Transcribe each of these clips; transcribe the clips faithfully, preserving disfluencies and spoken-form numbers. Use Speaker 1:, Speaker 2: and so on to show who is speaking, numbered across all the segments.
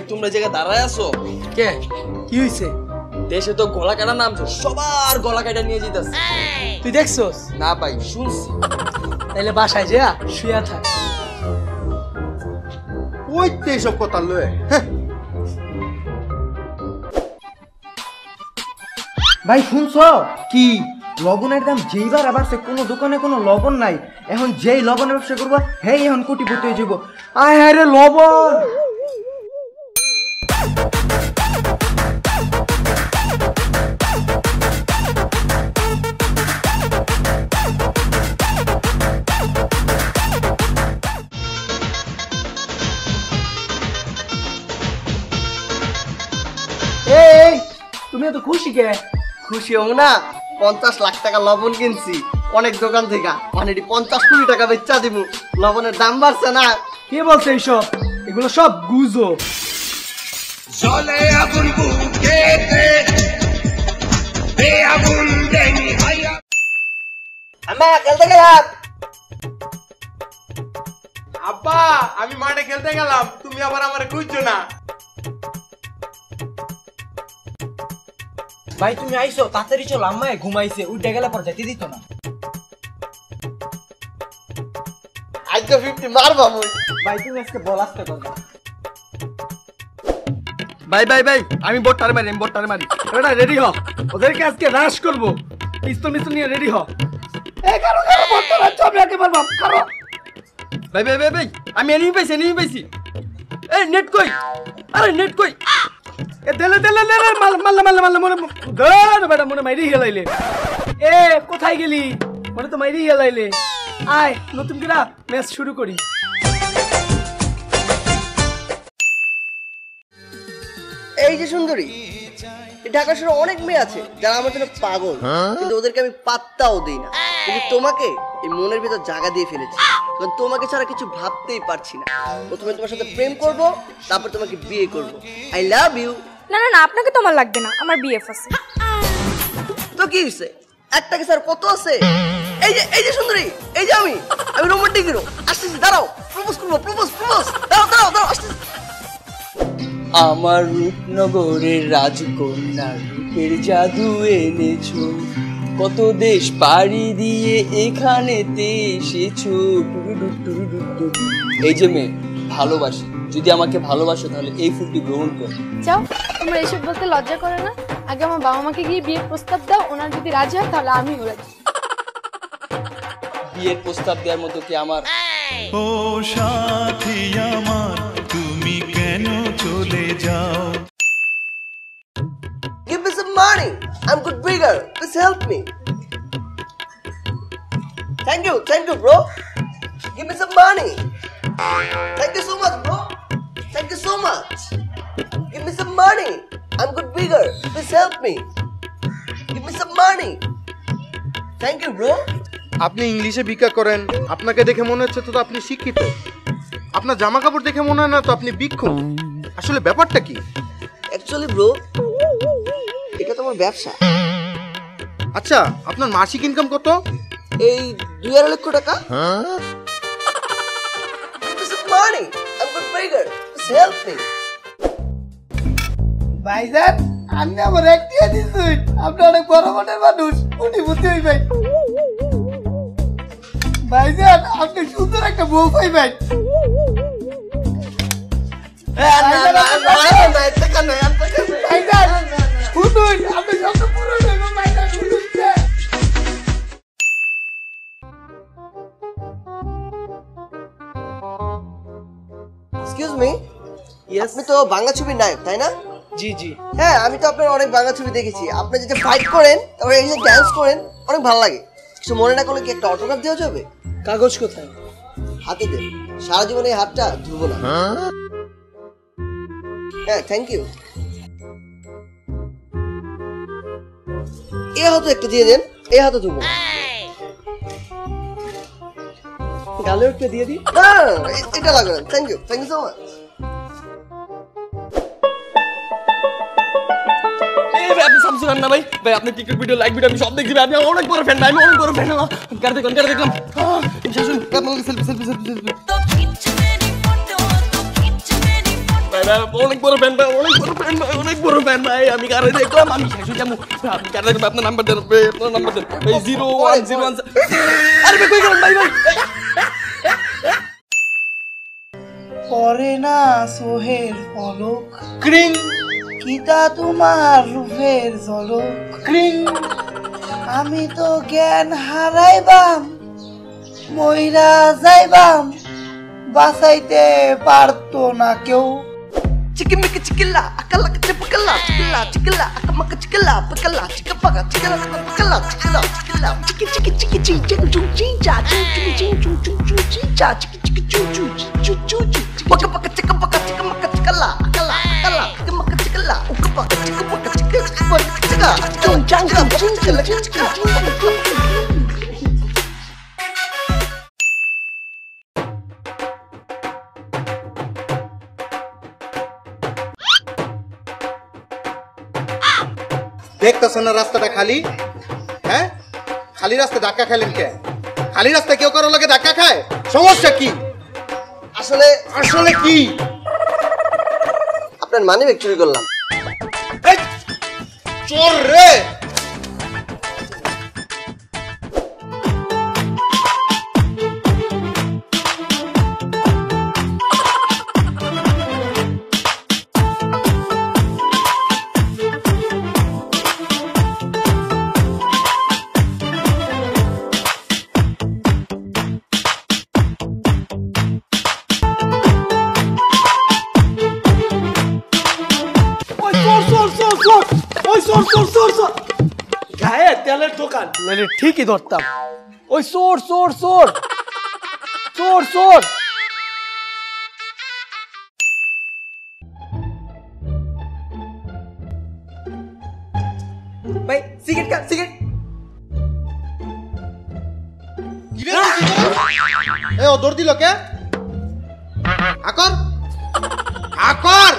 Speaker 1: তোমরা জায়গায় দাঁড়ায় আছো
Speaker 2: কে কি হইছে?
Speaker 1: দেশে তো গলা কাটা নামছে, সবার গলা কাটা নিয়ে যেতেছে।
Speaker 2: তুই দেখছস?
Speaker 1: না ভাই, শুনছি।
Speaker 2: তাইলে বাসায় যা শুয়া থাক।
Speaker 3: ওই তো এইসব কথা লয়ে
Speaker 4: ভাই শুনছ কি লবণের দাম যেইবার আবার সে কোনো দোকানে কোনো লবণ নাই, এখন যেই লবণের ব্যবসা করবো হেই এখন কোটিপতি হয়ে যাবো। আয় হায় রে লবণ।
Speaker 2: এই তুমি এত খুশি কে?
Speaker 5: খুশি হও না, পঞ্চাশ লাখ টাকা লবণ কিনছি অনেক দোকান থেকে, মানে পঞ্চাশ কোটি টাকা বেচা দিব। লবণের দাম বাড়ছে না।
Speaker 2: কে বলছে এইসব? এগুলো সব গুজব।
Speaker 6: জলে আগুন বুকেতে বে আগুন দেনি হায়া।
Speaker 5: আম্মা খেলতে গেলাম।
Speaker 3: আব্বা আমি মাঠে খেলতে গেলাম, তুমি আবার আমারে খুঁজছো না।
Speaker 4: ভাই তুমি আইসো তাড়াতাড়ি চলো, আম্মায় ঘুমাইছে, উঠে গেলে পর যেতে দিত না।
Speaker 5: আজ তো ফিফটি মারবা মুই।
Speaker 4: ভাই তুমি আজকে বল আসতে করবা।
Speaker 1: ভাই ভাই ভাই আমি বোটটারে মারি, আমি বোটটারে মারি।
Speaker 2: এটা রেডি হ, ওদেরকে আজকে রাশ করব। পিস্তল মিস্তল নিয়ে রেডি হ। এই কারো কারো বর্তমান ছবি আঁকে পারবো কারো।
Speaker 1: ভাই ভাই ভাই ভাই আমি এনিমি পাইছি, এনিমি পাইছি। এই নেট কই? আরে নেট কই?
Speaker 2: এ দেলে দেলে দেলে মাল মাল মাল মাল মনে ধর বেটা মনে মাইরি হেলাইলে। এ কোথায় গেলি? মনে তো মাইরি হেলাইলে। আয় নতুন করে ম্যাচ শুরু করি।
Speaker 5: এই যে সুন্দরী, ঢাকা শহরে অনেক মেয়ে আছে যারা আমার জন্য পাগল, কিন্তু ওদেরকে আমি পাত্তাও দিই না। কিন্তু তোমাকে এই মনের ভিতর জায়গা দিয়ে ফেলেছি, কারণ তোমাকে ছাড়া কিছু ভাবতেই পারছি না। প্রথমে তোমার সাথে প্রেম করব, তারপর তোমাকে বিয়ে করব। I love you.
Speaker 7: না না না, আপনাকে তো আমার লাগবে না, আমার বিএফ আছে।
Speaker 5: তো কি হইছে? একটা কি স্যার কত আছে? এই যে এই যে সুন্দরী, এই যে আমি আমি রোমান্টিক হিরো। আসতেছি, দাঁড়াও, প্রপোজ করবো, প্রপোজ প্রপোজ। দাঁড়াও দাঁড়াও দাঁড়াও, আসতেছি।
Speaker 1: আমার রূপনগরের রাজকন্যা, রূপের জাদু এনেছো, কত দেশ পাড়ি দিয়ে এখানেতে এসেছো। এই যে মেয়ে, ভালোবাসি। যদি আমাকে ভালোবাসো তাহলে এই ফুলটি গ্রহণ করো।
Speaker 7: যাও, তোমরা এসব বলতে লজ্জা করে না? আগে আমার বাবা মাকে গিয়ে বিয়ের প্রস্তাব দাও, ওনার যদি রাজি হয় তাহলে আমি রাজি।
Speaker 1: বিয়ের প্রস্তাব দেওয়ার মতো কি আমার?
Speaker 6: ও সাথী আমার, তুমি কেন চলে যাও?
Speaker 5: Give me some money. I'm good bigger. Please help me. Thank you, thank you, bro. Give me some money. Thank you so much, bro. Thank you so much. Give me some money. I'm good bigger. Please help me. Give me some money. Thank you, bro.
Speaker 3: আপনি ইংলিশে ভিক্ষা করেন, আপনাকে দেখে মনে হচ্ছে তো আপনি শিক্ষিত। আপনার জামা কাপড় দেখে মনে হয় না তো আপনি ভিক্ষুক। আসলে ব্যাপারটা কি?
Speaker 5: Actually, bro, এটা তো আমার ব্যবসা।
Speaker 3: আচ্ছা আপনার মাসিক ইনকাম কত?
Speaker 5: এই দুই আড়াই লক্ষ টাকা। Give me some money. I'm good bigger. Please help me.
Speaker 2: ভাইজান আপনি আমার একটিয়া দিচ্ছেন, আপনি অনেক বড় মনের মানুষ, উনি বুদ্ধি হইবেন। ভাইজান আপনি সুন্দর একটা বউ পাইবেন। ভাইজান শুনুন, আপনি সব পুরো হইব ভাইজান, শুনুন।
Speaker 5: Excuse me. Yes. আপনি তো বাংলা ছবির নায়ক, তাই না?
Speaker 2: জি জি।
Speaker 5: হ্যাঁ, আমি তো আপনার অনেক বাংলা ছবি দেখেছি। আপনি যেটা ফাইট করেন, তারপরে এই যে ডান্স করেন, অনেক ভালো লাগে। কিছু মনে না করলে কি একটা অটোগ্রাফ দেওয়া যাবে?
Speaker 2: কাগজ কোথায়?
Speaker 5: হাতে দেন, সারা জীবনে এই হাতটা ধুবো না। হ্যাঁ, থ্যাংক ইউ। এই হাতে একটা দিয়ে দেন, এই হাতে ধুবো।
Speaker 2: গালেও একটা দিয়ে দিই।
Speaker 5: না এটা লাগবে না, thank you, thank you so much.
Speaker 1: আপনি শামসুর রান্না ভাই, ভাই আপনি টিকটক ভিডিও, লাইক ভিডিও আমি সব দেখছি ভাই। আপনি অনেক বড় ফ্যান ভাই, আমি অনেক বড় ফ্যান। কার দেখলাম কার দেখলাম শাশুন সেলফি সেলফি সেলফি সেলফি। ভাই ভাই ভাই অনেক বড় ফ্যান ভাই অনেক বড় ফ্যান ভাই অনেক বড় ফ্যান ভাই আমি কারে দেখলাম আমি শেষ হয়ে যাবো আপনি কারে দেখবেন আপনার নাম্বার দেন ভাই আপনার নাম্বার দেন এই জিরো ওয়ান জিরো ওয়ান আরে ভাই কই গেলেন ভাই ভাই
Speaker 8: পরে না সোহের পলক
Speaker 3: ক্রিং
Speaker 8: কিতা তোমার রূপের ঝলক
Speaker 3: ক্রিং
Speaker 8: আমি তো জ্ঞান হারাইবাম মইরা যাইবাম বাঁচাইতে পারতো না কেউ
Speaker 5: চিকিমিকি চিকিলা আকালা চিপকলা চিকিলা চিকিলা আকামাকা চিকিলা পকলা চিকপাকা চিকিলা পকলা চিকিলা চিকিলা চিকি চিকি চিকি চি চিকি চু চি চা চু চু চি চু চু চু চি চা চিকি চিকি চু চু চু চু চু পকা পকা চিকপাকা চিকমাকা চিকলা আকালা আকালা চিকমাকা চিকলা উকপাকা চিকপাকা চিকপাকা চিকা চুং চাং চুং চুং চিকলা চিকা
Speaker 3: দেখতেছেন না রাস্তাটা খালি হ্যাঁ খালি রাস্তা ধাক্কা খাইলেন কে খালি রাস্তা কেউ কারো লাগে ধাক্কা খায় সমস্যা কি
Speaker 5: আসলে
Speaker 3: আসলে কি
Speaker 5: আপনার মানিব্যাগ চুরি করলাম
Speaker 3: এই, চোর রে
Speaker 2: গায়ে তেলের দোকান মানে ঠিকই ধরতাম ওই চোর চোর চোর চোর চোর
Speaker 4: ভাই সিগারেট খা সিগারেট
Speaker 3: এ ও দৌড় দিল কে আকর আকর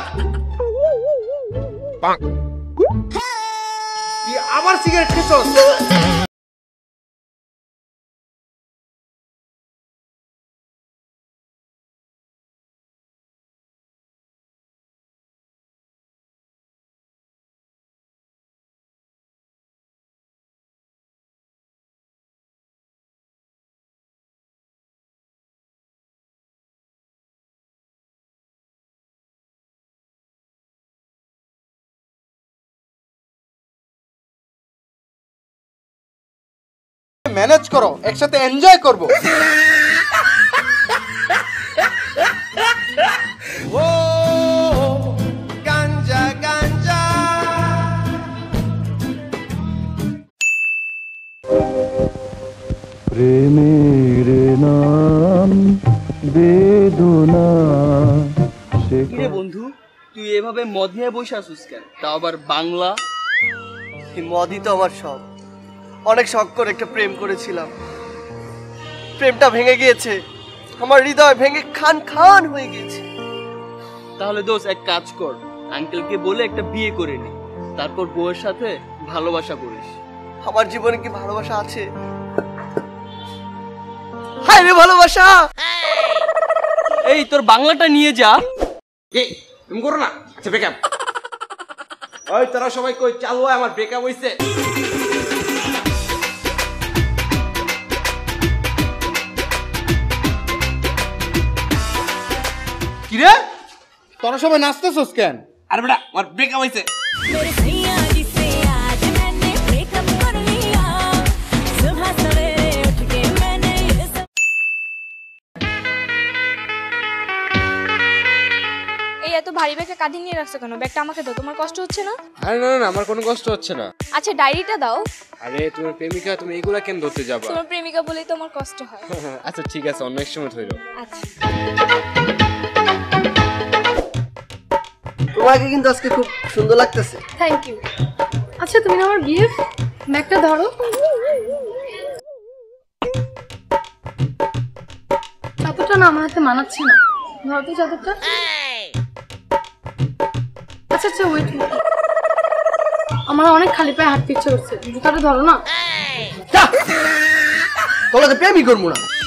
Speaker 3: তুই আবার সিগারেট খেছস ম্যানেজ করো একসাথে এনজয় করব ও গাঞ্জা গাঞ্জা
Speaker 6: প্রেমের নাম বেদনা
Speaker 1: কিরে বন্ধু তুই এভাবে মদ নিয়ে বসে আছিস কেন তাও আবার বাংলা
Speaker 5: এই মদই তো আমার সব অনেক শখ করে একটা প্রেম করেছিলাম প্রেমটা ভেঙে গিয়েছে আমার হৃদয় ভেঙে খান খান হয়ে গিয়েছে
Speaker 1: তাহলে দোস্ত এক কাজ কর আঙ্কেলকে বলে একটা বিয়ে করে নি তারপর বউয়ের সাথে ভালোবাসা করিস
Speaker 5: আমার জীবনে কি ভালোবাসা আছে হায় রে ভালোবাসা
Speaker 1: এই তোর বাংলাটা নিয়ে যা
Speaker 9: এই তুমি করো না আচ্ছা ব্রেকআপ ওই তোরা সবাই কই চালু হয় আমার ব্রেকআপ হইছে
Speaker 3: কি রে তোরা সবাই নাচতেছস কেন
Speaker 9: আরে বেটা আমার ব্রেকআপ হইছে
Speaker 7: এই এত ভারী ব্যাগটা কাঁধে নিয়ে রাখছো কেন? ব্যাগটা আমাকে দাও, তোমার কষ্ট হচ্ছে না?
Speaker 9: আরে না না আমার কোনো কষ্ট হচ্ছে না
Speaker 7: আচ্ছা ডায়েরিটা দাও।
Speaker 9: আরে তোমার প্রেমিকা তুমি এইগুলা কেন ধরতে যাবা
Speaker 7: তোমার প্রেমিকা বলেই তো আমার কষ্ট হয়।
Speaker 9: আচ্ছা ঠিক আছে অন্য এক সময় ধরো
Speaker 7: আচ্ছা
Speaker 5: তোমাকে কিন্তু আজকে খুব সুন্দর লাগতেছে
Speaker 7: থ্যাংক ইউ। আচ্ছা তুমি না আমার বিয়ে ব্যাগটা ধরো। চাদরটা না আমার হাতে মানাচ্ছে না, ধরো তো চাদরটা। আচ্ছা আচ্ছা ওয়েট, আমার অনেক খালি পায়ে হাঁটতে ইচ্ছে করছে, জুতাটা ধরো না।
Speaker 5: তোকে প্রেমই করবো না।